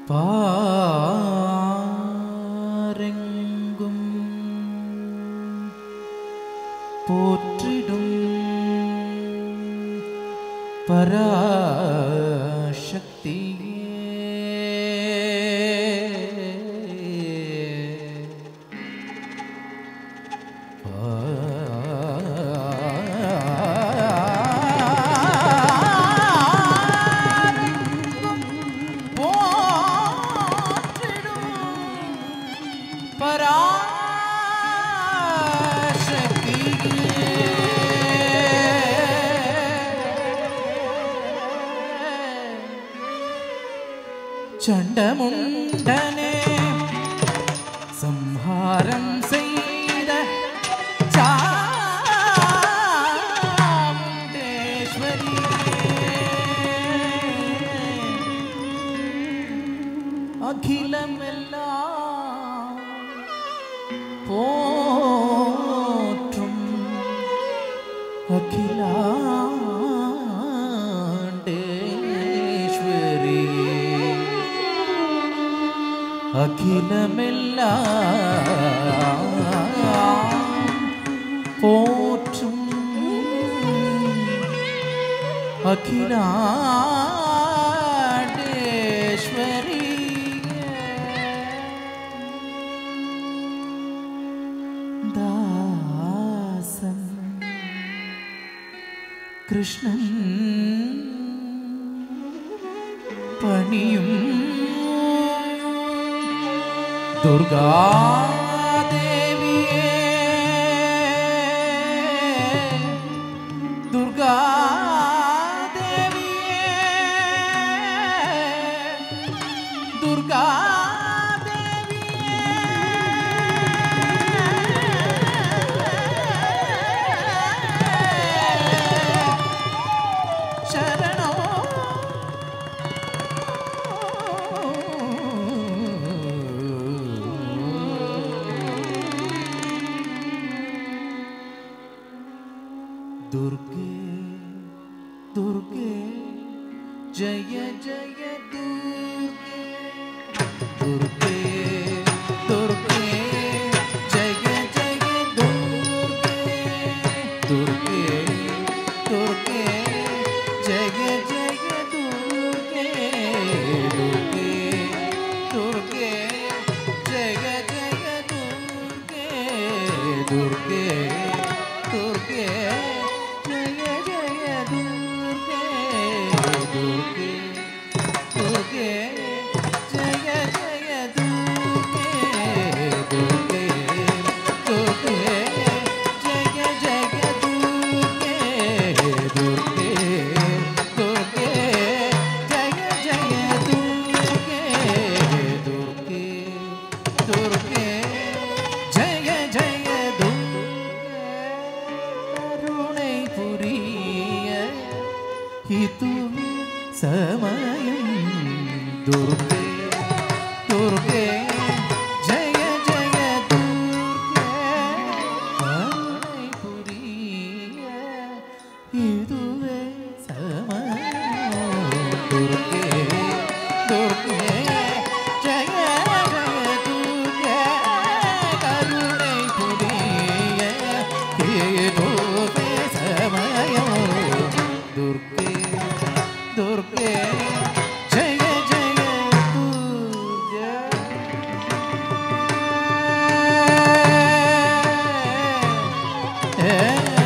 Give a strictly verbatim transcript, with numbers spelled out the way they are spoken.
பாரெங்கும் போற்றிடும் பராசக்தியே சண்டமுண்டனே சம்ஹாரம் செய்த சாமுண்டேஸ்வரி அகிலமெல்லாம் போற்றும் அகிலாண்டேஸ்வரி அகிலமெல்லாம் போற்றும் அகிலாண்டேஸ்வரி தாசன் கிருஷ்ணன் பணியும் दुर्गा देवी दुर्गा देवी दुर्गा देवी शरणो दुर्गे दुर्गे जय जय दुर्गे दुर्गे दुर्गे जय जय दुर्गे दुर्गे दुर्गे जय जय दुर्गे दुर्गे दुर्गे जय जय दुर्गे दुर्गे दुर्गे समयं दुर्गे दुर्गे जय जय दुर्गे पुरीय इदुवे समयं दुर्गे दुर्गे जय जय दुर्गे करुणै पुरीय इदुवे समयं दुर्गे दुर्गे जय जय दुर्गे ए